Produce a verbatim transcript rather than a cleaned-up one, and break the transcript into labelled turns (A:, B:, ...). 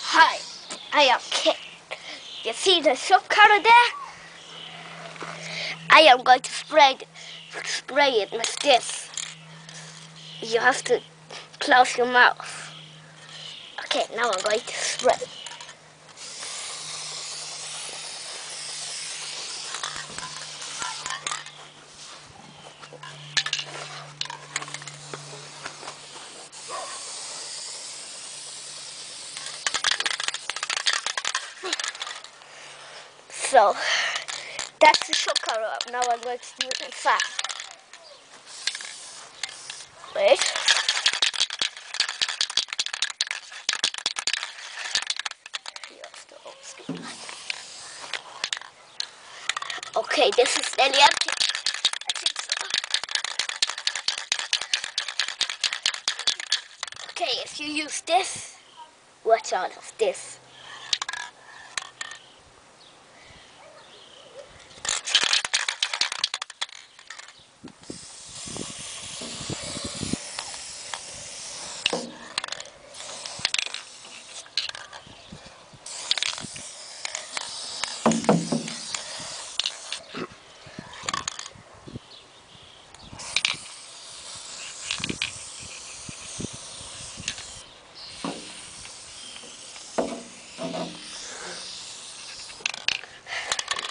A: Hi, I am Caden. You see the soap color there? I am going to spray it, spray it with this. You have to close your mouth. Okay, now I'm going to spray. So, that's the soap color up. Now I'm going to do it in fast. Wait. Okay, this is nearly empty. I think so. Okay, if you use this, watch out of this.